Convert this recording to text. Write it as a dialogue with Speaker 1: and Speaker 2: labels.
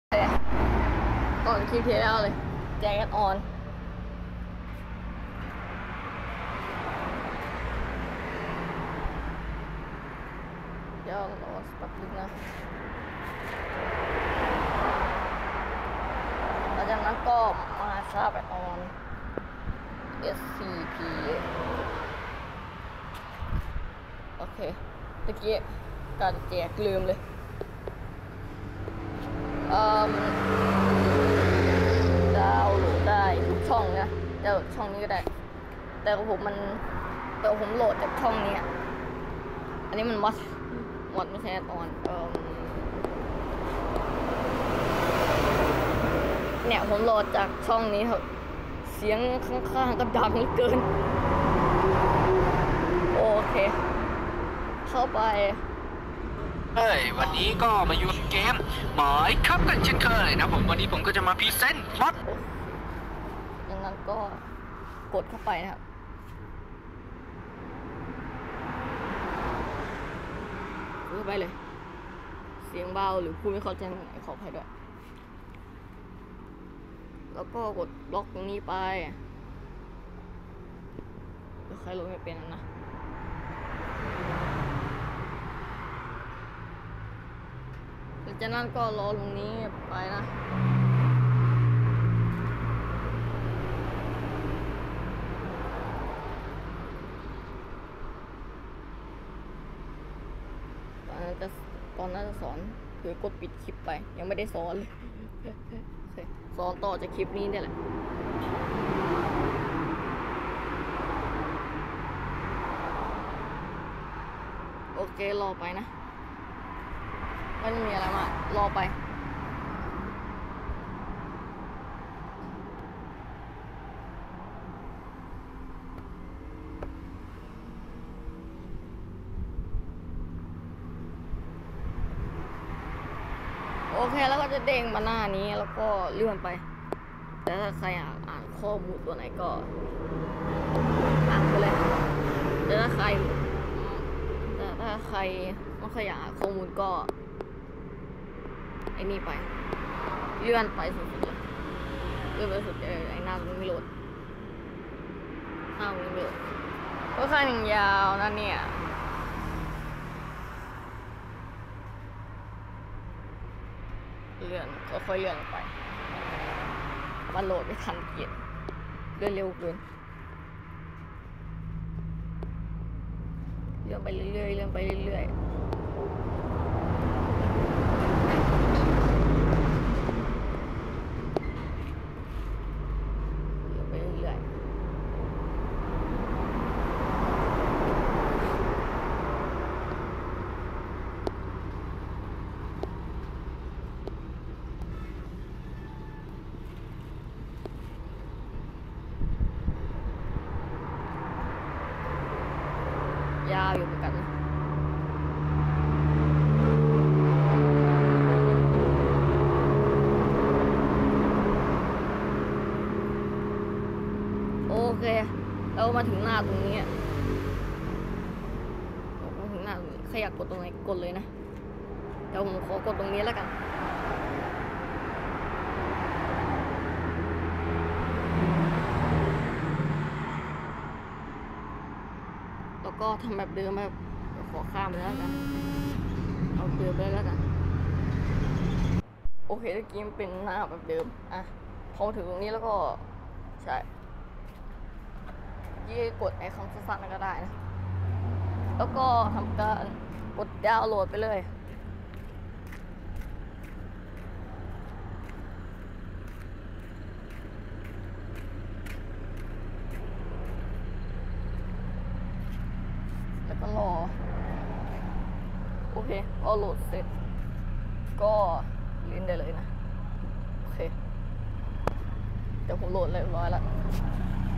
Speaker 1: ก่อนคลิปที่แล้วเลยแจกกันออนเดี๋ยวรอสักแป๊บนึงนะหลังจากนั้นก็มาชาร์จแบตออน SCP โอเคตะกี้การแจกลืมเลยดาวน์โหลดได้ทุกช่องนะดาวน์โหลดช่องนี้ก็ได้แต่ของผมผมโหลดจากช่องนี้อันนี้มันมอดไม่ใช่ตอนเนี่ยผมโหลดจากช่องนี้ครับเสียงข้างๆก็ดังเหลือเกินโอเคเข้าไป
Speaker 2: วันนี้ก็มาอยู่เกมหมายครับกันเช่นเคยนะวันนี้ผมก็จะมาพรีเซนต์มอด
Speaker 1: ดังนั้นก็กดเข้าไปนะครับเข้าไปเลยเสียงเบาหรือพูดไม่เข้าใจขออภัยด้วยแล้วก็กดล็อกตรงนี้ไปใครรู้ไม่เป็นนะจากนั้นก็รอตรงนี้ไปนะตอนนั้นจะสอนคือกดปิดคลิปไปยังไม่ได้สอนเลยสอนต่อจากคลิปนี้เนี่ยแหละโอเครอไปนะไม่มีอะไรมารอไปโอเคแล้วก็จะเด้งมาหน้านี้แล้วก็เลื่อนไปแต่ถ้าใครอ่านข้อมูลตัวไหนก็อ่านไปเลยแต่ถ้าใครไม่ค่อยอยากอ่านข้อมูลก็ไอ้นี่ไปเลื่อนไปสุดๆเลยเลื่อนไปสุดไอ้หน้าตรงนี้ไม่โหลดหน้าตรงนี้ไม่โหลดก็ค่อนข้างยาวนะเนี่ยเลื่อนก็ค่อยเลื่อนไปมันโหลดไม่ทันเกียร์เลื่อนเร็วเกินเลื่อนไปเรื่อยๆเลื่อนไปเรื่อยๆยาวอยู่เหมือนกันนะโอเคเรามาถึงหน้าตรงนี้มาถึงหน้าตรงนี้ใครอยากกดตรงไหนกดเลยนะเดี๋ยวผมขอกดตรงนี้แล้วกันแล้วก็ทำแบบเดิมแบบขอข้ามไปแล้วกันเอาเดิมไปแล้วกันโอเคตะกี้มันเป็นหน้าแบบเดิมพอถึงตรงนี้แล้วก็ใช่ยี่กดไอคอนสั้นๆก็ได้นะแล้วก็ทำการกดดาวน์โหลดไปเลยแล้วก็รอโอเคพอโหลดเสร็จก็เล่นได้เลยนะโอเคเดี๋ยวผมโหลดเรียบร้อยแล้ว